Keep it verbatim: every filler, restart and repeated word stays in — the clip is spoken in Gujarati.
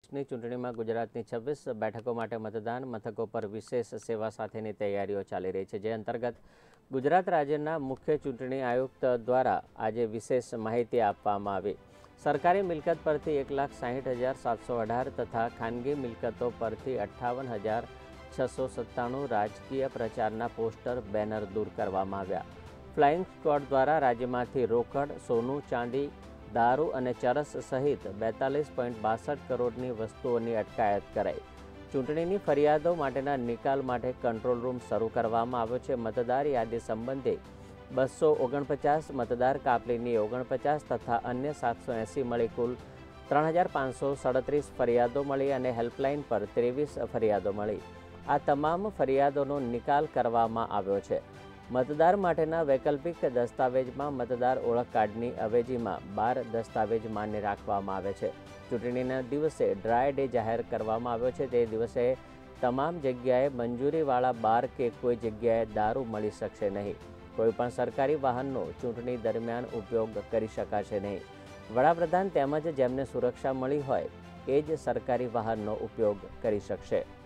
વીસની ચૂંટણીમાં ગુજરાતની છવ્વીસ બેઠકો માટે મતદાન મથકો પર વિશેષ સેવા સાથેની તૈયારીઓ ચાલી રહી છે, જે અંતર્ગત ગુજરાત રાજ્યના મુખ્ય ચૂંટણી આયુક્ત દ્વારા આજે વિશેષ માહિતી આપવામાં આવી। સરકારી મિલકત પરથી એક લાખ સાહીઠ હજાર સાતસો અઢાર તથા ખાનગી મિલકતો પરથી અઠ્ઠાવન હજાર છસો સત્તાણું રાજકીય પ્રચારના પોસ્ટર બેનર દૂર કરવામાં આવ્યા। ફ્લાઇંગ સ્ક્વોડ દ્વારા રાજ્યમાંથી રોકડ, સોનું, ચાંદી, દારૂ અને ચરસ સહિત બેતાલીસ પોઈન્ટ બાસઠ કરોડની વસ્તુઓની અટકાયત કરાઈ। ચૂંટણીની ફરિયાદો માટેના નિકાલ માટે કંટ્રોલ રૂમ શરૂ કરવામાં આવ્યો છે। મતદાર યાદી સંબંધે બસો ઓગણપચાસ, મતદાર કાપલીની ઓગણપચાસ તથા અન્ય સાતસો એંસી મળી કુલ ત્રણ હજાર પાંચસો સડત્રીસ ફરિયાદો મળી અને હેલ્પલાઇન પર ત્રેવીસ ફરિયાદો મળી। આ તમામ ફરિયાદોનો નિકાલ કરવામાં આવ્યો છે। મતદાર માટેના વૈકલ્પિક દસ્તાવેજમાં મતદાર ઓળખ કાર્ડની અવેજીમાં બાર દસ્તાવેજ માન્ય રાખવામાં આવે છે। ચૂંટણીના દિવસે ડ્રાય ડે જાહેર કરવામાં આવ્યો છે। તે દિવસે તમામ જગ્યાએ મંજૂરીવાળા બાર કે કોઈ જગ્યાએ દારૂ મળી શકશે નહીં। કોઈપણ સરકારી વાહનનો ચૂંટણી દરમિયાન ઉપયોગ કરી શકાશે નહીં। વડાપ્રધાન તેમજ જેમને સુરક્ષા મળી હોય એ જ સરકારી વાહનનો ઉપયોગ કરી શકશે।